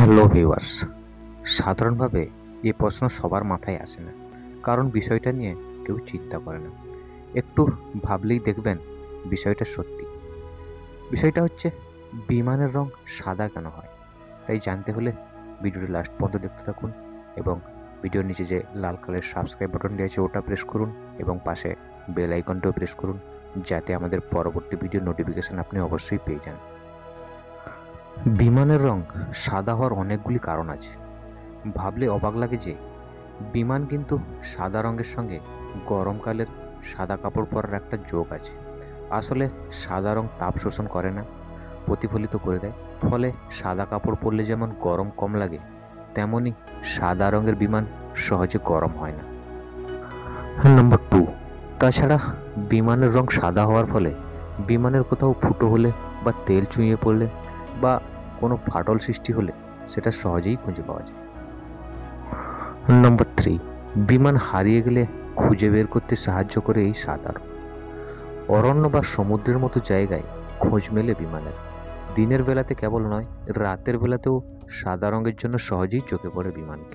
Hello viewers, সাধারণভাবে এই প্রশ্ন সবার মাথায় আসে না, কারণ বিষয়টা নিয়ে কেউ চিন্তা করে না। একটু ভাবলেই দেখবেন বিষয়টা সত্যি। বিষয়টা হচ্ছে বিমানের রং সাদা কেন হয়। তাই জানতে হলে ভিডিওটি লাস্ট পর্যন্ত দেখতে থাকুন এবং ভিডিওর নিচে যে লাল কালারের সাবস্ক্রাইব বাটনটি আছে ওটা প্রেস করুন এবং পাশে বেল আইকনটিও প্রেস করুন, যাতে আমাদের পরবর্তী ভিডিও নোটিফিকেশান আপনি অবশ্যই পেয়ে যান। বিমানের রং সাদা হওয়ার অনেকগুলি কারণ আছে। ভাবলে অবাক লাগে যে বিমান কিন্তু সাদা রঙের সঙ্গে গরমকালের সাদা কাপড় পরার একটা যোগ আছে। আসলে সাদা রং তাপ শোষণ করে না, প্রতিফলিত করে দেয়। ফলে সাদা কাপড় পরলে যেমন গরম কম লাগে, তেমনই সাদা রঙের বিমান সহজে গরম হয় না। নাম্বার 2, তাছাড়া বিমানের রং সাদা হওয়ার ফলে বিমানের কোথাও ফুটো হলে বা তেল চুইয়ে পড়লে বা কোনো ফাটল সৃষ্টি হলে সেটা সহজেই খুঁজে পাওয়া যায়। নাম্বার 3, বিমান হারিয়ে গেলে খুঁজে বের করতে সাহায্য করে এই সাদা রং। অরণ্য বা সমুদ্রের মতো জায়গায় খোঁজ মেলে বিমানের। দিনের বেলাতে কেবল নয়, রাতের বেলাতেও সাদা রঙের জন্য সহজেই চোখে পড়ে বিমানকে।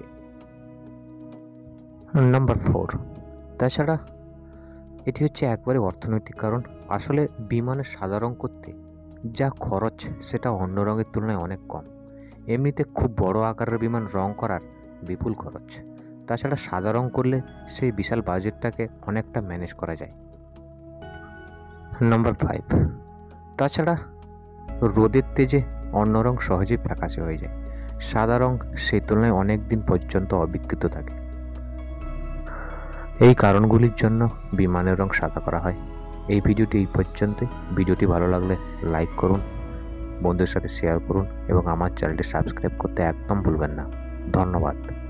নাম্বার 4, তাছাড়া এটি হচ্ছে একবারে অর্থনৈতিক কারণ। আসলে বিমানের সাদা রং করতে যা খরচ সেটা অন্য রঙের তুলনায় অনেক কম। এমনিতে খুব বড় আকারের বিমান রং করার বিপুল খরচ। তাছাড়া সাদা রং করলে সেই বিশাল বাজেটটাকে অনেকটা ম্যানেজ করা যায়। নাম্বার 5, তাছাড়া রোদের তেজে অন্য রং সহজেই ফ্যাকাশে হয়ে যায়। সাদা রং সেই তুলনায় অনেক দিন পর্যন্ত অবিকৃত থাকে। এই কারণগুলির জন্য বিমানের রং সাদা করা হয়। এই ভিডিওটি এই পর্যন্তই। ভিডিওটি ভালো লাগলে লাইক করুন, বন্ধুদের সাথে শেয়ার করুন এবং আমার চ্যানেলটি সাবস্ক্রাইব করতে একদম ভুলবেন না। ধন্যবাদ।